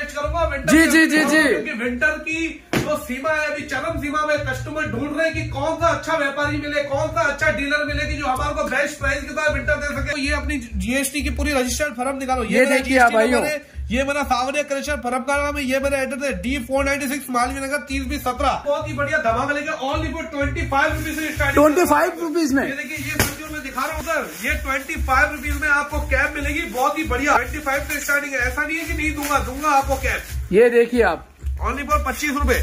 Match करूंगा winter. जी जी जी जी, क्योंकि विंटर की जो सीमा है अभी चरम सीमा में, कस्टमर ढूंढ रहे हैं कि कौन सा अच्छा व्यापारी मिले, कौन सा अच्छा डीलर मिले कि जो हमारे को बेस्ट प्राइस के साथ विंटर दे सके। तो ये अपनी जीएसटी की पूरी रजिस्टर्ड फर्म निकालो। ये देखिए आप भाइयों, ये मेरा सावरिया कलेक्शन फर्म का नाम है, ये मेरा एड्रेस है D496 मालवीय नगर 302017। बहुत ही बढ़िया धमाका लेके ओनली फॉर 25 रुपीज से स्टार्ट। 25 रुपीज में। ये देखिए, ये जो मैं दिखा रहा हूँ सर, ये 25 रुपीज में आपको कैप मिलेगी। बहुत ही बढ़िया 25 से स्टार्टिंग है। ऐसा नहीं है कि नहीं दूंगा आपको कैप। ये देखिए आप, ओनली फॉर 25 रुपए,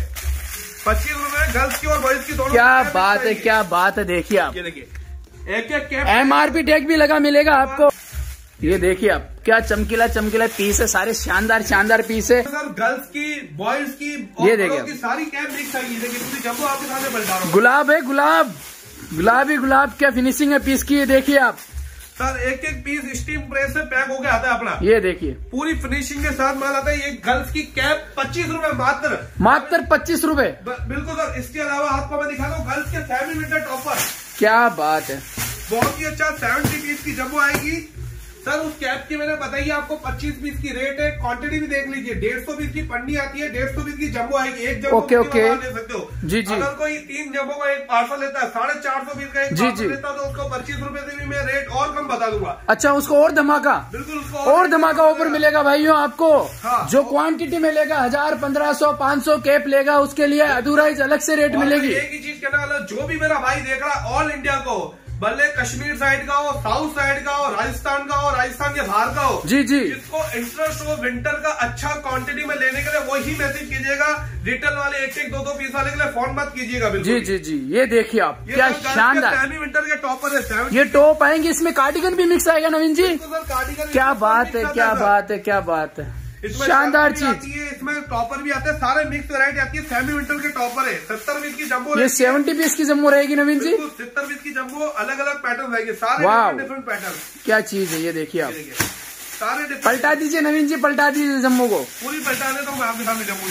25 रुपए गर्ल्स की और बॉयज की दोनों। क्या बात है, क्या बात है। देखिए आप, ये देखिए एक कैप, MRP टैग भी लगा मिलेगा आपको। ये देखिए आप, क्या चमकीला चमकीला पीस है, सारे शानदार शानदार पीस है सर। गर्ल्स की, बॉयज की, ये देखिए की सारी कैप मिक्स आएगी। देखिए पूरी जम्बो आपके सामने बता रहा हूँ। गुलाब है, गुलाब, गुलाबी गुलाब, क्या फिनिशिंग है पीस की। ये देखिए आप सर, एक एक पीस स्टीम प्रेस से पैक होके आता है अपना। ये देखिए पूरी फिनिशिंग के साथ माल आता है। ये गर्ल्स की कैप 25 रुपए मात्र, मात्र 25 रुपए। बिल्कुल सर। इसके अलावा आपको मैं दिखा दूं गर्ल्स के फैमिली विंटर टॉपर। क्या बात है, बहुत ही अच्छा 70 पीस की जम्बो आएगी सर। उस कैप की मैंने बताई आपको 25 पीस की रेट है। क्वांटिटी भी देख लीजिए, 150 पीस की पन्नी आती है, 150 पीस की जम्बो आएगी। एक जम्बो ओके ओके, ले सकते हो जी जी। अगर कोई 3 जम्बो का एक पार्सल लेता है, 450 पीस का एक जी पार्सल जी लेता है, तो उसको 25 रुपए से भी मैं रेट और कम बता दूंगा। अच्छा, उसको और धमाका, बिल्कुल उसको और धमाका ऑफर मिलेगा भाइयों आपको। हाँ, जो क्वांटिटी में लेगा 1000, 1500, 500 कैप लेगा, उसके लिए अधूराइज अलग से रेट मिलेगी। एक ही चीज कहने वाला, जो भी मेरा भाई देख रहा है ऑल इंडिया को, भले कश्मीर साइड का हो, साउथ साइड का हो, राजस्थान का हो, राजस्थान के बाहर का हो, जी जी, जिसको इंटरेस्ट हो विंटर का अच्छा क्वांटिटी में लेने के लिए, वही मैसेज कीजिएगा। रिटेल वाले एक 2 पीस वाले के लिए फोन मत कीजिएगा। जी जी जी, ये देखिए आप, क्या शानदार सेमी विंटर के टॉपर है। ये टॉप आएंगे, इसमें कार्डिगन भी मिक्स आएगा नवीन जी। कार्डिगन, क्या बात है, क्या बात है, क्या बात है, शानदार चीज। इसमें टॉपर भी आते हैं, सारे मिक्स वैरायटी आती है। सेमी विंटर के टॉपर है। 70 पीस की जम्बो, ये 70 पीस की जम्बो रहेगी नवीन जी। 70 पीस की जम्बो, अलग अलग पैटर्न रहेंगे, सारे डिफरेंट पैटर्न। क्या चीज है, ये देखिए आप, सारे पलटा दीजिए नवीन जी, पलटा दीजिए जम्बो को, पूरी पलटाने तो मैं आपके सामने जम्बो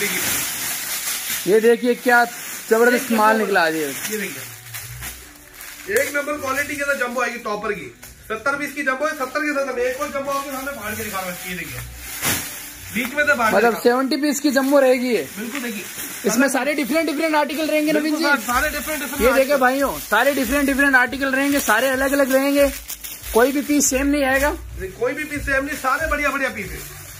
लेगी। ये देखिए क्या जबरदस्त माल निकला है। ये देखिए एक नंबर क्वालिटी के साथ जम्बो आएगी टॉपर की। 70 पीस की जम्बो है, 70 के साथ एक और जम्बो आपके सामने फाड़ के दिखा रहा है। ये देखिए बीच में से मतलब 70 पीस की जम्बो रहेगी ये। बिल्कुल देखिए, इसमें सारे डिफरेंट आर्टिकल रहेंगे नवीन जी। सारे डिफरेंट। ये देखिए भाइयों, सारे डिफरेंट आर्टिकल रहेंगे, सारे अलग अलग रहेंगे, कोई भी पीस सेम नहीं आएगा। कोई भी पीस सेम नहीं, सारे बढ़िया पीस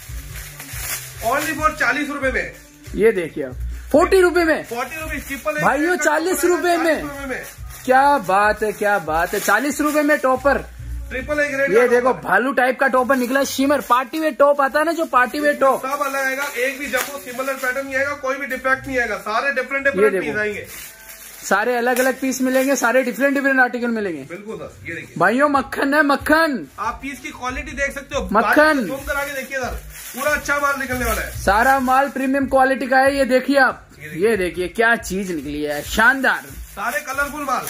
है। ओनली फॉर 40 रुपए में। ये देखिए आप, 40 रुपए में, 40 रुपीज ट्रिपल भाइयों 40 रुपए में। क्या बात है, क्या बात है, 40 रुपए में टॉपर ट्रिपल ए ग्रेड। ये देखो भालू टाइप का टॉपर निकला, शिमर पार्टी वेयर टॉप आता है ना, जो पार्टी वेयर टॉप, सब अलग आएगा। एक भी जम्बो सिमिलर पैटर्न नहीं आएगा, कोई भी डिफेक्ट नहीं आएगा, सारे डिफरेंट पीस आएंगे, सारे अलग अलग पीस मिलेंगे, सारे डिफरेंट आर्टिकल मिलेंगे। बिल्कुल सर। ये देखिए भाइयों, मक्खन है, मक्खन। आप पीस की क्वालिटी देख सकते हो, मक्खन जूम करा के देखिए सर, पूरा अच्छा माल निकलने वाला है। सारा माल प्रीमियम क्वालिटी का है। ये देखिए आप, ये देखिए क्या चीज निकली है, शानदार, सारे कलरफुल माल।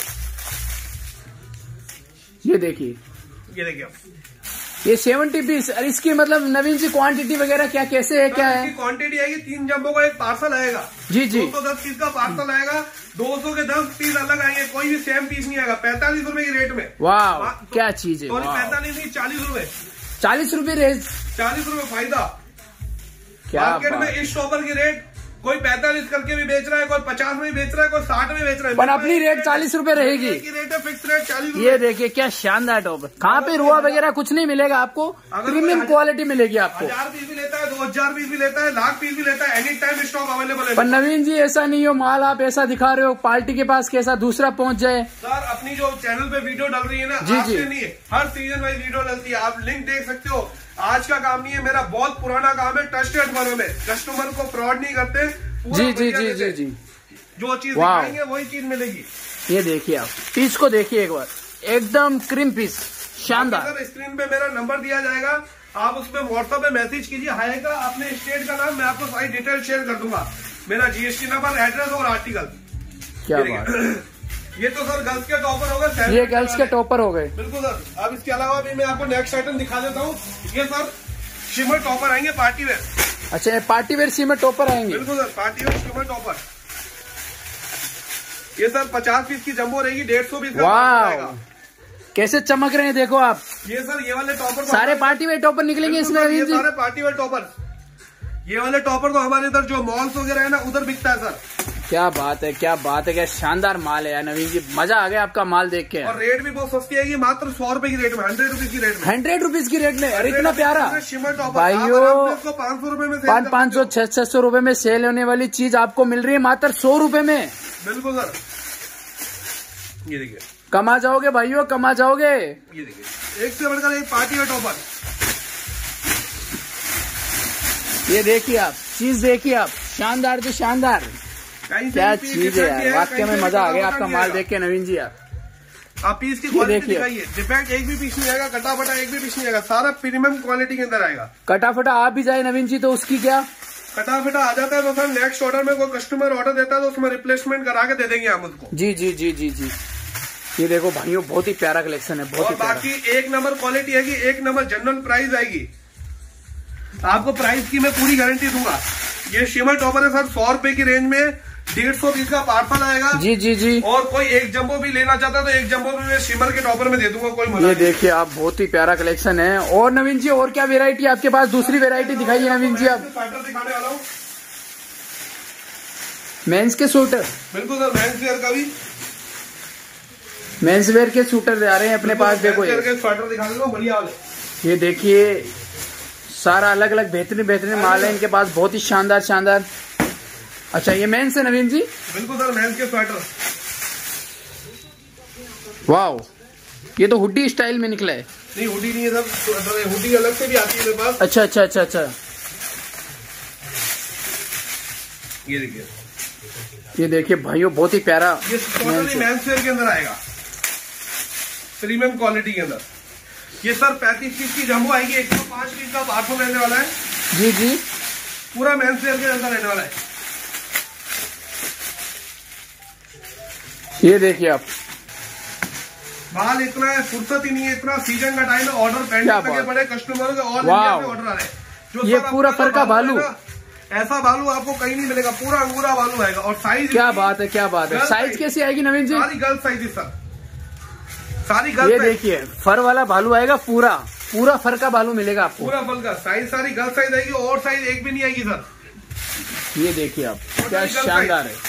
ये देखिए, ये देखिए ये 70 पीस। और इसकी मतलब नवीन जी क्वांटिटी वगैरह क्या, कैसे है, क्या है? क्वांटिटी आएगी 3 जम्बो का एक पार्सल आएगा। जी जी, 210 पीस का पार्सल आएगा, 200 के 10 पीस अलग आएंगे, कोई भी सेम पीस नहीं आएगा। 45 रुपए की रेट में। वाह, क्या चीज है। 45 नहीं, 40 रुपए, 40 रुपए रेट, 40 रुपए फायदा। क्या मार्केट में इस टॉपर की रेट कोई 45 करके भी बेच रहा है, कोई 50 में बेच रहा है, कोई 60 में बेच रहा है, पर अपनी रेट 40 रुपए रहेगी। रेट है फिक्स रेट 40 रुपए। ये देखिए क्या शानदार टॉप है, कहाँ पे रुआ वगैरह कुछ नहीं मिलेगा आपको, प्रीमियम क्वालिटी मिलेगी आपको। 1000 पीस भी लेता है, 2000 पीस भी लेता है, लाख पीस भी लेता है, एनी टाइम स्टॉक अवेलेबल है। पर नवीन जी ऐसा नहीं हो, माल आप ऐसा दिखा रहे हो पार्टी के पास कैसा दूसरा पहुंच जाए। सर अपनी जो चैनल पे वीडियो डल रही है ना, जी आज जी, से नहीं है, हर सीजन वाइज वीडियो डलती है, आप लिंक देख सकते हो। आज का काम नहीं है, मेरा बहुत पुराना काम है, ट्रस्टेड फर्म है, कस्टमर को फ्रॉड नहीं करते। जी जी जी जी जी, जो चीज दिखाएंगे वही चीज मिलेगी। ये देखिए आप पीस को देखिए एक बार, एकदम क्रीम पीस, शानदार। स्क्रीन पे मेरा नंबर दिया जाएगा, आप उसमें व्हाट्सएप पे मैसेज कीजिए, हाय का अपने स्टेट का नाम, मैं आपको सारी डिटेल शेयर कर दूंगा, मेरा जीएसटी नंबर, एड्रेस और आर्टिकल। क्या बात। ये तो सर गर्ल्स के टॉपर हो गए, ये गर्ल्स के टॉपर हो गए। बिल्कुल सर। अब इसके अलावा भी मैं आपको नेक्स्ट आइटम दिखा देता हूँ। ये सर शिमर टॉपर आएंगे पार्टी वेयर। अच्छा, पार्टी वेयर सीमेंट टॉपर आएंगे। बिल्कुल sir, party wear shimmer topper. ये सर 50 पीस की जंबो रहेगी, 150 पीस का वाह, कैसे चमक रहे हैं देखो आप। ये सर ये वाले टॉपर सारे पार्टी वेयर टॉपर निकलेंगे इसमें। ये सारे पार्टी वेयर टॉपर। ये वाले टॉपर तो हमारे इधर जो मॉल्स वगैरह है ना उधर बिकता है सर। क्या बात है, क्या बात है, क्या शानदार माल है यार नवीन जी, मजा आ गया आपका माल देख के। और रेट भी बहुत सस्ती है, मात्र 100 रुपए की रेट में, 100 रुपीज की रेट में, 100 रुपीज की रेट में। अरे इतना प्यारा शिमर टॉपर भाइयों, 500 रुपए में 500 600 रुपए में सेल होने वाली चीज आपको मिल रही है मात्र 100 रुपए में। बिल्कुल सर, ये देखिए कमा जाओगे भाइयों, कमा जाओगे। ये देखिए एक से बढ़कर एक पार्टी का टॉपर। ये देखिए आप चीज, देखिए आप, शानदार तो शानदार, क्या चीज है यार, वाकई में मजा आ गया आपका माल देख के नवीन जी। आप पीस की क्वालिटी दिखाइए, डिफेक्ट एक भी पीस नहीं आएगा, कटा फटा एक भी पीस नहीं आएगा, सारा प्रीमियम क्वालिटी के अंदर आएगा। कटा फटा आ भी जाए नवीन जी तो उसकी क्या, कटा फटा आ जाता है तो सर नेक्स्ट ऑर्डर में कोई कस्टमर ऑर्डर देता है तो उसमें रिप्लेसमेंट करा के दे देंगे हम उसको। जी जी जी जी जी। ये देखो भाइयों बहुत ही प्यारा कलेक्शन है, बहुत ही प्यारा। बाकी एक नंबर क्वालिटी आएगी, एक नंबर जनरल प्राइस आएगी, आपको प्राइस की मैं पूरी गारंटी दूंगा। ये शिमर टॉपर है सर 100 रुपए की रेंज में, 150 पीस का पार्सल आएगा। जी जी जी। और कोई एक जंबो भी लेना चाहता है तो एक जंबो भी मैं शिमर के टॉपर में दे दूंगा, कोई मना। ये देखिए आप बहुत ही प्यारा कलेक्शन है। और नवीन जी और क्या वेरायटी आपके पास, दूसरी वेरायटी दिखाइए नवीन जी। आप स्वेटर दिखाने वाला हूँ, मेंस के सूटर। बिल्कुल सर, मेंस वेयर का भी, मेंस वेयर के सूटर आ रहे हैं अपने पास। देखो ये स्वेटर दिखा देता हूँ, बढ़िया वाले। ये देखिए सारा अलग अलग बेहतरीन बेहतरीन माल है इनके पास, बहुत ही शानदार शानदार। अच्छा ये मेंस है नवीन जी? बिल्कुल सर, मेंस के स्वेटर। वाओ, ये तो हुडी स्टाइल में निकला है। नहीं हुडी नहीं है सर, हुडी अलग से भी आती है मेरे पास। अच्छा अच्छा अच्छा अच्छा। ये देखिए, ये देखिए भाइयों बहुत ही प्यारा, ये टोटली मेंस वेयर के अंदर आएगा, प्रीमियम क्वालिटी के अंदर। ये सर 35 पीस की जम्बो आएगी, 105 पीस का पार्सल रहने वाला है। जी जी, पूरा मेंस वेयर के अंदर रहने वाला है। ये देखिए आप, माल इतना है, फुर्सत ही नहीं है, इतना सीजन का टाइम है, ऑर्डर पेंडिंग लगे पड़े कस्टमरों के, और ऑर्डर आ रहे हैं। जो ये पूरा फर का भालू, ऐसा भालू आपको कहीं नहीं मिलेगा, पूरा अंगूरा भालू आएगा। और साइज, क्या बात है, क्या बात है। साइज कैसी आएगी नवीन जी? सारी गर्ल साइज सर, सारी गर्ल। ये देखिए फर वाला भालू आएगा, पूरा पूरा फर का भालू मिलेगा आपको, पूरा फल का साइज, सारी गर्ल साइज आएगी, और साइज एक भी नहीं आएगी सर। ये देखिए आप, क्या शानदार है।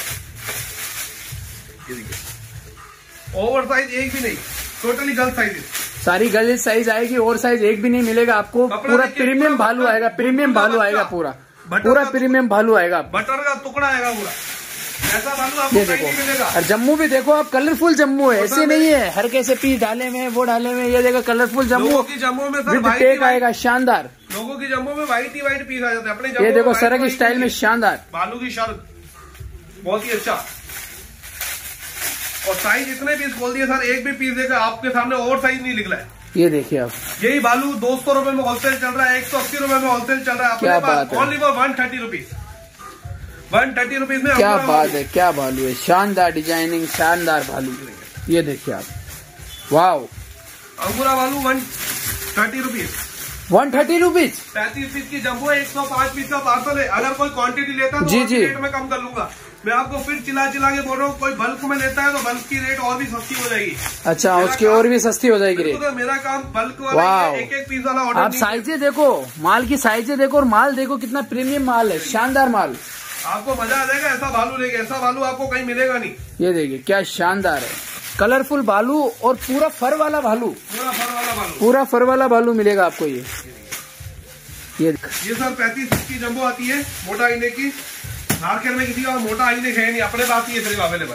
ओवर साइज एक भी नहीं, टोटली गर्ल साइज, सारी गर्ल साइज आएगी, और साइज एक भी नहीं मिलेगा आपको। पूरा प्रीमियम भालू आएगा, प्रीमियम भालू आएगा, पूरा पूरा प्रीमियम भालू आएगा, बटर का टुकड़ा आएगा पूरा। ऐसा भालू आपको ये कहीं नहीं मिलेगा। और जम्मू भी देखो आप, कलरफुल जम्मू है, ऐसे नहीं है हर कैसे पीस डाले में वो डाले में। ये देखो कलरफुल जम्मू, लोगों की जम्मू में सर विद टेक आएगा, शानदार। लोगों की जम्मू में व्हाइट ही व्हाइट पीस आ जाते हैं, अपने जम्मू ये देखो में सरक स्टाइल में शानदार, भालू की शर्ट बहुत ही अच्छा। और साइज इतने पीस खोल दिए सर, एक भी पीस देखा आपके सामने और साइज नहीं निकला है। ये देखिए आप, यही भालू 200 रुपए में होलसेल चल रहा है, 180 रुपए में होलसेल चल रहा है अपने पास, ओनली फॉर 130 रुपीज, 130 रुपीज में। क्या बात है, क्या भालू है, शानदार डिजाइनिंग, शानदार भालू। ये देखिए आप, वाओ, अंगूरा भालू 130 रुपीज, 130 रुपीज। 35 पीस की जम्बो है, 105 पीस का पार्सल है। अगर कोई क्वांटिटी लेता है तो जी जी, रेट में कम कर लूंगा। मैं आपको फिर चिल्ला के बोल रहा हूँ, कोई बल्क में लेता है तो बल्क की रेट और भी सस्ती हो जाएगी। अच्छा, उसकी और भी सस्ती हो जाएगी रेट। तो मेरा काम बल्क वाला, एक एक पीस वाला ऑर्डर। आप साइजें देखो, माल की साइजें देखो, और माल देखो कितना प्रीमियम माल है, शानदार माल। आपको मजा आ जाएगा, ऐसा भालू लेके, ऐसा भालू आपको कहीं मिलेगा नहीं। ये देखिए क्या शानदार है, कलरफुल भालू, और पूरा फर वाला भालू, पूरा फर वाला भालू, पूरा फर वाला भालू मिलेगा आपको। ये सर 35 की जम्बो आती है, मोटा आईने की। मार्केट में किसी का मोटा आईने है नहीं, अपने पास ही है सिर्फ अवेलेबल।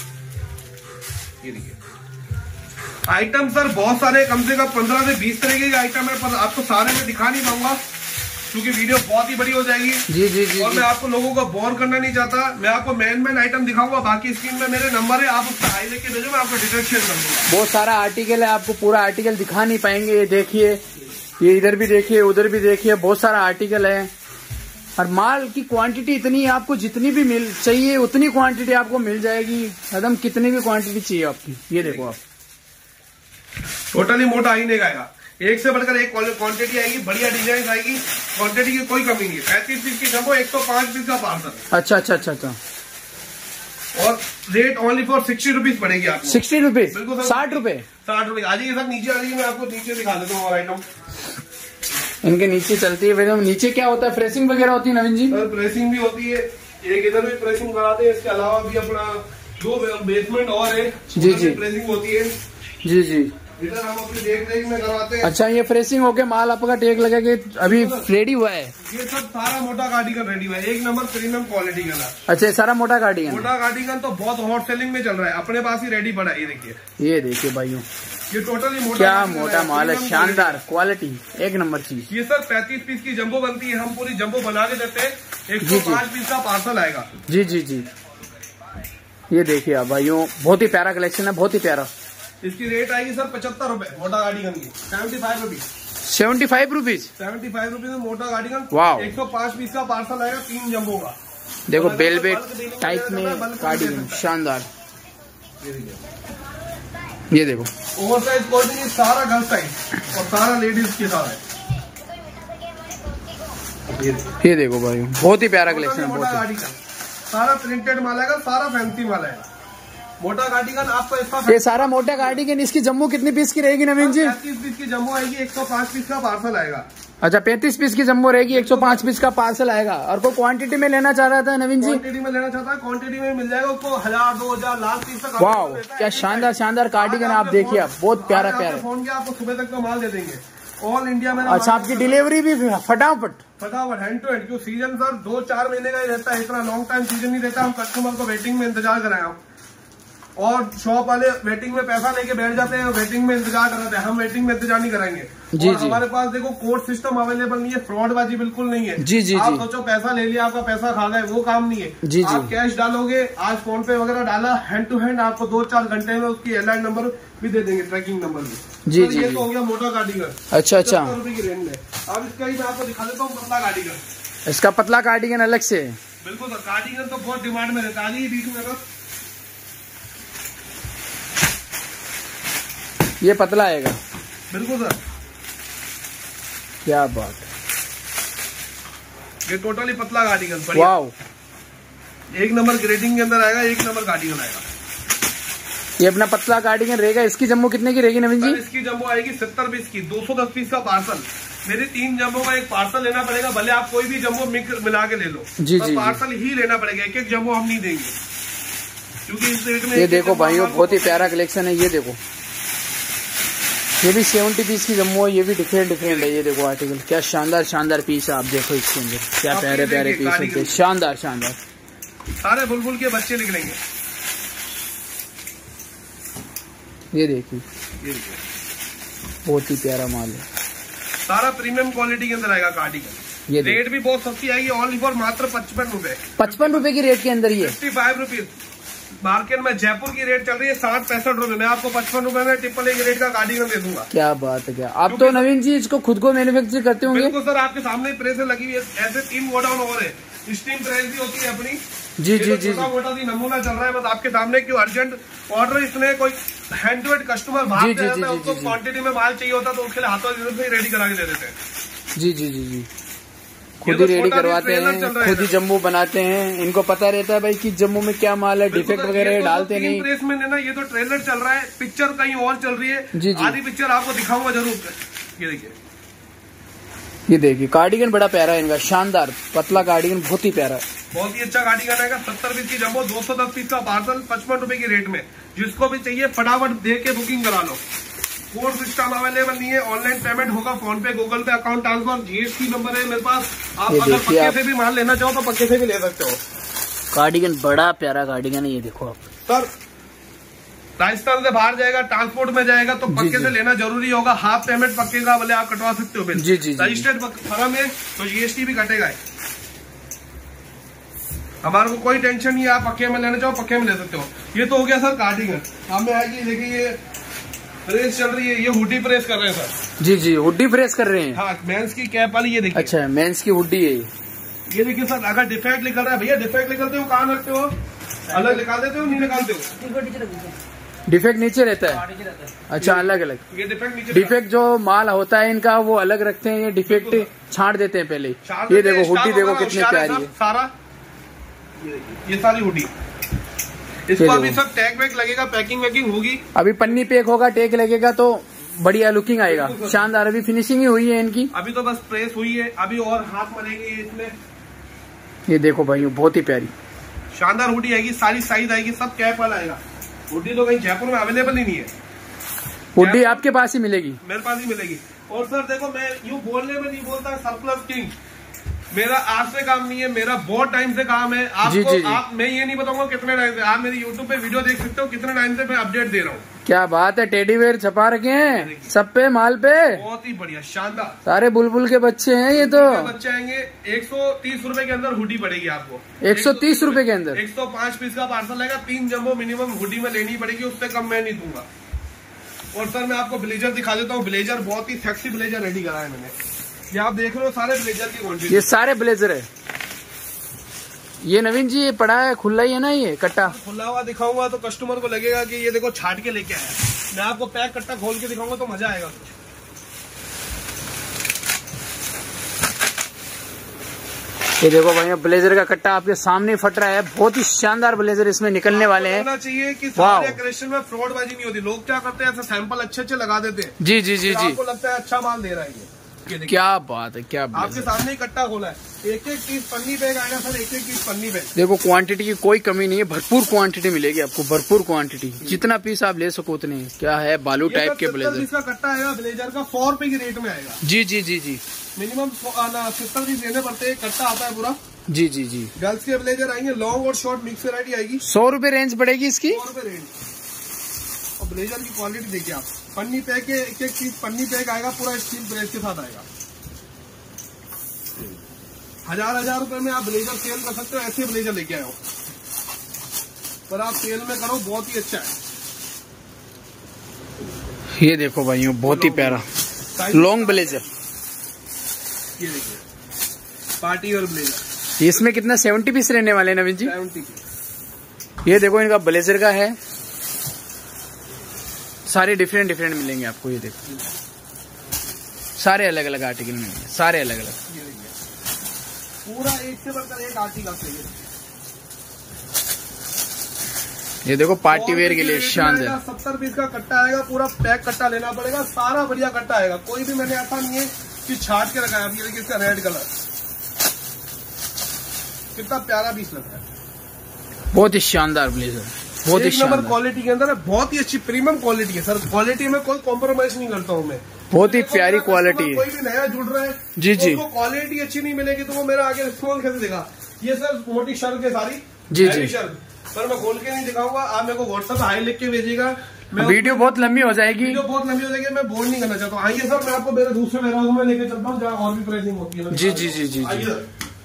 ये देखिए आइटम सर बहुत सारे, कम से कम 15 से 20 तरीके के आइटम है, पर आपको सारे में दिखा नहीं पाऊंगा क्योंकि वीडियो बहुत ही बड़ी हो जाएगी। जी जी जी, और मैं आपको लोगों को बोर करना नहीं चाहता। मैं आपको मेन आइटम दिखाऊंगा, बाकी स्क्रीन में मेरे नंबर है, आप उसका हाई लेके भेजो, मैं आपको डिटेल शेयर कर दूंगा। बहुत सारा आर्टिकल है, आपको पूरा आर्टिकल दिखा नहीं पाएंगे। ये देखिए, ये इधर भी देखिए, उधर भी देखिए, बहुत सारा आर्टिकल है, और माल की क्वांटिटी इतनी है, आपको जितनी भी मिल चाहिए उतनी क्वांटिटी आपको मिल जाएगी, एकदम कितनी भी क्वांटिटी चाहिए आपकी। ये देखो आप, टोटली मोटा आईने का आएगा, एक से बढ़कर एक क्वांटिटी आएगी, बढ़िया डिजाइन आएगी, क्वांटिटी की कोई कमी नहीं है। 35 पीस की जम्बो, 105 पीस का पार्सल। अच्छा अच्छा अच्छा अच्छा। और रेट ओनली फॉर 60 रुपीज पड़ेगी आपको। 60 रुपीज, बिल्कुल 60 रुपए, 60 रुपए। आ जाइए सर, नीचे आ जाइए, मैं आपको नीचे दिखा देता हूँ और आइटम। इनके नीचे चलती है। फिर नीचे क्या होता है, फ्रेसिंग वगैरह होती है नवीन जी? सर प्रेसिंग भी होती है, एक इधर भी प्रेसिंग कराते हैं, इसके अलावा भी अपना दो बेसमेंट और है, जी जी प्रेसिंग होती है। जी जी। इधर हम अपनी देख रेख में करवाते हैं। अच्छा, ये फ्रेसिंग होके माल आपका टेक लगा के अभी रेडी हुआ है? ये सब सारा मोटा कार्डिगन रेडी हुआ है, एक नंबर प्रीमियम क्वालिटी का। अच्छा, सारा मोटा कार्डिगन? मोटा कार्डिगन तो बहुत हॉट सेलिंग में चल रहा है, अपने पास ही रेडी पड़ा है। ये देखिए, ये देखिए भाइयों, ये टोटली मोटा, क्या मोटा माल है, शानदार क्वालिटी, एक नंबर चीज। ये सर 35 पीस की जंबो बनती है, हम पूरी जंबो बना के देते हैं, 105 पीस का पार्सल आएगा। जी जी जी। ये देखिए आप भाइयों, बहुत ही प्यारा कलेक्शन है, बहुत ही प्यारा। इसकी रेट आएगी सर 75 रुपए मोटा कार्डिगन की, 75 रुपीज। 75 रुपीज? 75 रुपीज में मोटा कार्डिगन। वाह। 105 पीस का पार्सल आएगा, 3 जंबो का। देखो बेलवेट टाइप में कार्डिगन, शानदार। ये देखो ओवर साइज क्वालिटी, सारा गर्ल साइज और सारा लेडीज के साथ है। ये देखो भाई, बहुत ही प्यारा कलेक्शन है। मोटा कार्डिगन सारा प्रिंटेड माल आएगा, सारा फैंसी माल आएगा। मोटा कार्डिगन आपको इसका, ये सारा मोटा कार्डिगन, इसकी जम्मू कितनी पीस की रहेगी नवीन जी? 35 पीस की जम्मू आएगी, 105 पीस का पार्सल आएगा। अच्छा, 35 पीस की जम्बो रहेगी, 105 पीस का पार्सल आएगा। और कोई क्वांटिटी में लेना चाह रहा था नवीन जी? क्वांटिटी में लेना चाहता है, क्वांटिटी में मिल जाएगा उसको 1000, 2000, लाख पीस तक। वाह, क्या शानदार शानदार कार्डिगन, आप देखिए, आप बहुत प्यारा प्यारा। फोन किया आपको, सुबह तक का माल दे देंगे ऑल इंडिया में। अच्छा, आपकी डिलीवरी भी फटाफट हैंड टू हैंड, क्यों सीजन सर 2-4 महीने का ही रहता है, इतना लॉन्ग टाइम सीजन नहीं रहता। हम कस्टमर को वेटिंग में इंतजार कराएं, और शॉप वाले वेटिंग में पैसा लेके बैठ जाते हैं, वेटिंग में इंतजार कराते हैं। हम वेटिंग में इंतजार नहीं कराएंगे। जी और जी। हमारे पास देखो कोड सिस्टम अवेलेबल नहीं है, फ्रॉडबाजी बिल्कुल नहीं है। जी जी। आप सोचो पैसा ले लिया, आपका पैसा खा गए, वो काम नहीं है। जी जी। आप कैश डालोगे, आज फोन पे वगैरह डाला, हैंड टू हैंड आपको 2-4 घंटे में उसकी एयरलाइन नंबर भी दे देंगे, ट्रैकिंग नंबर भी। जी तो जी। ये तो हो गया मोटा कार्डिगन। अच्छा अच्छा, 75 रुपए की रेंज में। अब इसका ही मैं आपको दिखा देता हूँ पतला कार्डिगन। इसका पतला कार्डिगन अलग से? बिल्कुल सर, कार्डिगन तो बहुत डिमांड में रहता है। आगे बीच में ये पतला आएगा? बिल्कुल सर, क्या बात, ये टोटली पतला कार्डिगन। वाओ, एक नंबर ग्रेडिंग के अंदर आएगा, एक नंबर कार्डिगन आएगा। ये अपना पतला कार्डिगन रहेगा। इसकी जम्मू कितने की रहेगी नवीन जी? इसकी जम्बो आएगी 70 पीस की, 210 पीस का पार्सल। मेरी 3 जम्बो का एक पार्सल लेना पड़ेगा, भले आप कोई भी जम्बो मिक्स मिला के ले लो। जी जी। पार्सल ही लेना पड़ेगा, एक जम्बो हम नहीं देंगे, क्योंकि इस रेट में। ये देखो भाइयों, बहुत ही प्यारा कलेक्शन है। ये देखो, ये भी 70 पीस की जम्मू है, ये भी डिफरेंट है। ये देखो आर्टिकल, क्या शानदार शानदार पीस है। आप देखो इसके अंदर क्या प्यारे प्यारे पीस है, शानदार शानदार। सारे बुलबुल के बच्चे निकलेंगे। ये देखिए, बहुत ही प्यारा माल है, सारा प्रीमियम क्वालिटी के अंदर आएगा कार्डिगन। ये रेट भी बहुत सस्ती आएगी, ऑनली फॉर मात्र 55 रुपए। 55 रुपए की रेट के अंदर ये 55 रुपीज। मार्केट में जयपुर की रेट चल रही है 60-65 रुपए, मैं आपको 55 रुपए में ट्रिपल की रेट का कार्डिगन दे दूंगा। क्या बात है, क्या आप तो नवीन जी इसको खुद को मैन्युफैक्चर करते होंगे? बिल्कुल सर, आपके सामने प्रेस लगी हुई है, ऐसे 3 गोडाउन और है। स्टीम प्रेस भी होती है अपनी। जी जी जी। मोटा सी नमूना चल रहा है बस आपके सामने, क्यों अर्जेंट ऑर्डर, इसमें कोई हैंड टू हैंड कस्टमर बाहर से आता है, उसको क्वांटिटी में माल चाहिए होता है, तो उसके लिए हाथों से रेडी करा के दे देते हैं। जी जी जी जी, खुद ही रेडी करवाते हैं, खुद ही जम्मू बनाते हैं। इनको पता रहता है भाई कि जम्मू में क्या माल है, डिफेक्ट वगैरह डालते नहीं। प्रेस में ना, ये तो ट्रेलर चल रहा है, पिक्चर कहीं और चल रही है। जी जी। आधी पिक्चर आपको दिखाऊंगा जरूर। ये देखिए, ये देखिए कार्डिगन बड़ा प्यारा है इनका, शानदार पतला कार्डिगन, बहुत ही प्यारा है। बहुत ही अच्छा कार्डिगन आएगा। 70 पीस की जम्बो, 210 पीस का पार्सल, 55 रुपए की रेट में। जिसको भी चाहिए फटाफट दे के बुकिंग करा लो। कोड सिस्टम अवेलेबल नहीं है, ऑनलाइन पेमेंट होगा, PhonePe, Google Pay, account transfer, GST number है मेरे पास। आप अगर पक्के से भी माल लेना चाहो तो पक्के से भी ले सकते हो। कार्डिगन बड़ा प्यारा कार्डिगन है, ये देखो आप सर। राजस्थान से बाहर जाएगा, ट्रांसपोर्ट में जाएगा तो पक्के से लेना जरूरी होगा। हाफ पेमेंट पक्के का बोले आप कटवा सकते हो बिल। जी जी। रजिस्टर्ड फर्म है तो जीएसटी भी कटेगा। हमारे को कोई टेंशन नहीं है, आप पक्के में लेना चाहो पक्के में ले सकते हो। ये तो हो गया सर कार्डिगन। हमें आएगी, देखिए ये प्रेस चल रही है, ये हुडी प्रेस कर रहे हैं सर। जी जी, हुडी प्रेस कर रहे हैं। हाँ, मेंस की कैप वाली, ये देखिए। अच्छा, मेंस की हुडी है ये देखिए सर, अगर डिफेक्ट निकल रहा है, भैया डिफेक्ट निकलते हो कहाँ रखते हो? अलग निकाल देते हो, नहीं निकालते हो? डिफेक्ट नीचे रहता है। अच्छा, अलग अलग। ये डिफेक्ट नीचे, डिफेक्ट जो माल होता है इनका वो अलग रखते हैं, ये डिफेक्ट छांट देते हैं पहले। ये देखो हुडी, देखो कितनी प्यारी है सारा। ये सारी हुडी, इसको अभी सब टैग वैग लगेगा, पैकिंग वैकिंग होगी। अभी पन्नी पैक होगा, टैग लगेगा तो बढ़िया लुकिंग आएगा, शानदार। अभी फिनिशिंग ही हुई है इनकी, अभी तो बस प्रेस हुई है, अभी और हाथ मरेंगे इसमें। ये देखो भाई, बहुत ही प्यारी शानदार हुडी आएगी, सारी साइज आएगी, सब कैप वाला आएगा। हुडी तो कहीं जयपुर में अवेलेबल ही नहीं है। हुडी आपके पास ही मिलेगी, मेरे पास ही मिलेगी। और सर देखो, मैं यूँ बोलने में नहीं बोलता सरप्लस किंग, मेरा आज से काम नहीं है, मेरा बहुत टाइम से काम है। आपको जी। आप मैं ये नहीं बताऊंगा कितने टाइम से, आप मेरी यूट्यूब पे वीडियो देख सकते हो कितने टाइम से मैं अपडेट दे रहा हूँ। क्या बात है, टेडी बेयर छपा रखे हैं सब पे, माल पे, बहुत ही बढ़िया शानदार, सारे बुलबुल के बच्चे हैं ये तो। बच्चे आएंगे। 130 रुपए के अंदर हुडी पड़ेगी आपको, 130 रुपए के अंदर 105 पीस का पार्सल आएगा। 3 जम्बो मिनिमम हुडी में लेनी पड़ेगी, उससे कम मैं नहीं दूंगा। और सर मैं आपको ब्लेजर दिखा देता हूँ। ब्लेजर बहुत ही सेक्सी ब्लेजर रेडी करा है मैंने, ये आप देख रहे हो सारे ब्लेजर की क्वांटिटी, ये सारे ब्लेजर है। ये नवीन जी, ये पड़ा है खुला ही है ना, ये कट्टा खुला हुआ दिखाऊंगा तो कस्टमर को लगेगा कि ये देखो छाट के लेके आया। मैं आपको पैक कट्टा खोल के दिखाऊंगा तो मजा आएगा। ये देखो भाई, ब्लेजर का कट्टा आपके सामने फट रहा है। बहुत ही शानदार ब्लेजर इसमें निकलने वाले हैं। होना चाहिए कि सारे क्रिएशन में फ्रॉडबाजी नहीं होती। लोग क्या करते हैं, ऐसे सैंपल अच्छे लगा देते हैं। जी जी जी जी, आपको लगता है अच्छा माल दे रहा है ये। क्या बात है, क्या आपके सामने ही कट्टा खोला है। एक पीस पन्नी बैग आएगा सर, एक पीस पन्नी बैग। देखो क्वांटिटी की कोई कमी नहीं है, भरपूर क्वांटिटी मिलेगी आपको, भरपूर क्वांटिटी, जितना पीस आप ले सको उतने। क्या है, बालू टाइप के ब्लेजर। इसका कट्टा आएगा ब्लेजर का 100 रुपए की रेट में आएगा। जी जी जी जी, मिनिमम 70 पीस लेने पड़ते हैं, कट्टा आता है पूरा। जी जी जी, गर्ल्स के ब्लेजर आएंगे, लॉन्ग और शॉर्ट मिक्स वैरायटी आएगी। 100 रुपए रेंज पड़ेगी इसकी, 100 रुपए रेंज। और ब्लेजर की क्वालिटी देखिए आप, पन्नी पैक के एक पीस पन्नी पैक आएगा, पूरा स्टील प्रेस के साथ आएगा। 1000 रुपए में आप ब्लेजर सेल कर सकते हो। ऐसे ब्लेजर लेके आए हो, पर आप सेल में करो, बहुत ही अच्छा है। ये देखो भाइयों, बहुत ही प्यारा लॉन्ग ब्लेजर। ये देखिए पार्टी और ब्लेजर। इसमें कितना 70 पीस रहने वाले हैं नवीन जी? 70 पीस। ये देखो, इनका ब्लेजर का है, सारे डिफरेंट मिलेंगे आपको। ये देखो, सारे अलग अलग आर्टिकल मिलेंगे, सारे अलग अलग। ये देखिए पूरा एक से बढ़कर एक आर्टिकल चाहिए। ये देखो पार्टी वेयर के लिए शानदार। 70 पीस का कट्टा आएगा, पूरा पैक कट्टा लेना पड़ेगा, सारा बढ़िया कट्टा आएगा। कोई भी मैंने ऐसा नहीं है कि छाट के रखा है। ये देखिए इसका रेड कलर कितना प्यारा पीस लग रहा है। बहुत ही शानदार ब्लेजर, बहुत ही नंबर क्वालिटी के अंदर है, बहुत ही अच्छी प्रीमियम क्वालिटी है सर। क्वालिटी में कोई कॉम्प्रोमाइज नहीं करता हूँ मैं, बहुत ही प्यारी क्वालिटी है। कोई भी नया जुड़ रहा है जी जी, तो क्वालिटी अच्छी नहीं मिलेगी तो वो मेरा आगे रिस्पॉन्स कैसे देगा। ये सर मोटी शर्ट है सारी, जी जी शर्ट, पर मैं खोल के नहीं दिखाऊंगा। आप मेरे को व्हाट्सएप हाई लिख के भेजिएगा। वीडियो बहुत लंबी हो जाएगी, वीडियो बहुत लंबी हो जाएगी, मैं बोर नहीं करना चाहता हूँ। आइए सर, मैं आपको मेरे दूसरे वेयरहाउस में लेके चलता हूँ जहाँ और भी प्राइसिंग होती है। जी जी जी जी, आइए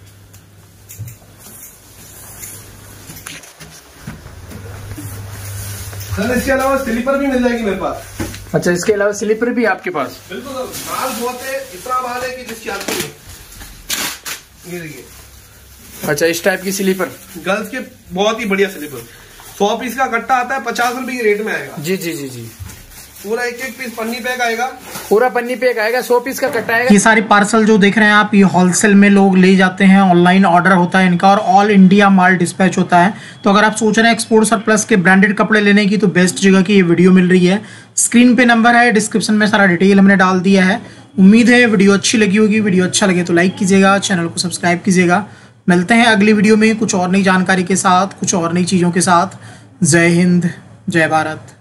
सर। इसके अलावा स्लीपर भी मिल जाएगी मेरे पास। अच्छा, इसके अलावा स्लीपर भी आपके पास? बिल्कुल सर, माल बहुत है, इतना माल है कि जिसकी आपको नहीं। ये देखिए, अच्छा इस टाइप की स्लीपर, गर्ल्स के बहुत ही बढ़िया स्लीपर। 100 पीस का कट्टा आता है, 50 रुपए की रेट में आएगा। जी जी जी जी, पूरा एक पीस पन्नी पैक आएगा, पूरा पन्नी पैक आएगा, 100 पीस का कट्टा आएगा। ये सारे पार्सल जो देख रहे हैं आप, ये होलसेल में लोग ले जाते हैं, ऑनलाइन ऑर्डर होता है इनका और ऑल इंडिया माल डिस्पैच होता है। तो अगर आप सोच रहे हैं एक्सपोर्ट सरप्लस के ब्रांडेड कपड़े लेने की, तो बेस्ट जगह की ये वीडियो मिल रही है। स्क्रीन पे नंबर है, डिस्क्रिप्शन में सारा डिटेल हमने डाल दिया है। उम्मीद है वीडियो अच्छी लगी होगी। वीडियो अच्छा लगे तो लाइक कीजिएगा, चैनल को सब्सक्राइब कीजिएगा। मिलते हैं अगली वीडियो में कुछ और नई जानकारी के साथ, कुछ और नई चीज़ों के साथ। जय हिंद, जय भारत।